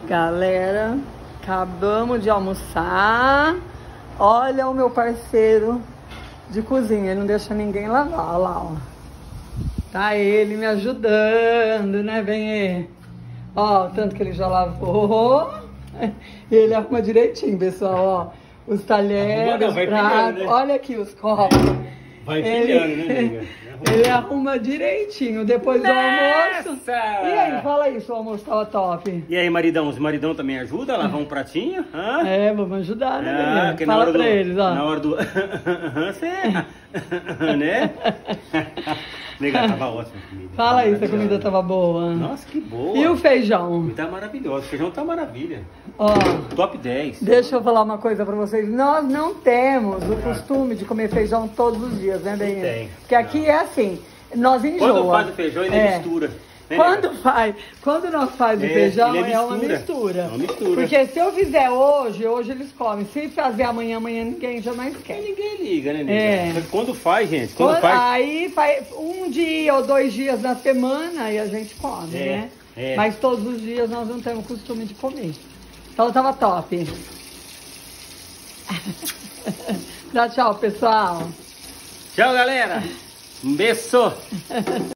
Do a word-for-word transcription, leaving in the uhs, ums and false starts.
Galera, acabamos de almoçar. Olha o meu parceiro de cozinha, ele não deixa ninguém lavar, olha lá, ó. Tá ele me ajudando, né, Benê? Ó, tanto que ele já lavou. Ele arruma direitinho, pessoal, ó. Os talheres, os pratos, né? Olha aqui os copos. Vai empilhando, ele... né, amiga? Ele arruma direitinho depois do Nossa! almoço. E aí, fala aí se o almoço tava top. E aí, maridão? Os maridão também ajudam a lavar um pratinho? Hã? É, vamos ajudar, né, Ah, Benê? que Fala na hora pra do, eles, ó. Na hora do... Você... né? Nega, tava ótimo a comida. Fala aí se a comida tava boa. Nossa, que boa. E o feijão? Tá maravilhoso. O feijão tá maravilha. Ó, Top dez. deixa eu falar uma coisa pra vocês. Nós não temos o costume de comer feijão todos os dias, né, Benê? tem. Porque aqui é assim, nós enjoa. Quando faz o feijão, ele É. mistura. Né, Quando nega? faz, quando nós faz o É, feijão, ele é é uma mistura. mistura. É uma mistura. Porque se eu fizer hoje, hoje eles comem. Se fazer amanhã, amanhã ninguém jamais quer. Ninguém liga, né, nega? É. Só que quando faz, gente, quando Quando- faz... Aí faz um dia ou dois dias na semana e a gente come, É, né? é. Mas todos os dias nós não temos costume de comer. Então tava top. Dá tchau, pessoal. Tchau, galera. Um beijo.